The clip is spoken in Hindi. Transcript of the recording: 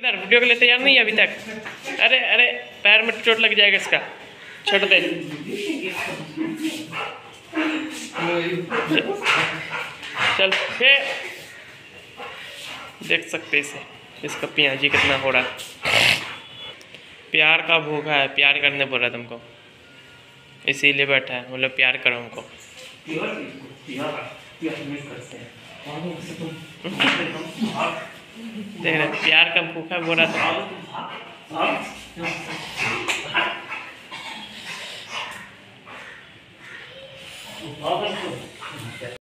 इधर वीडियो के लिए तैयार नहीं है अभी तक। अरे अरे पैर में चोट लग जाएगा इसका, छोड़ दे। चल फिर देख सकते इसे, इसका पियाजी कितना हो रहा है। प्यार का भूखा है, प्यार करने बोल रहा है तुमको, इसीलिए बैठा है। बोलो प्यार करो हमको। देख रहे प्यार का भूखा बोल रहा था।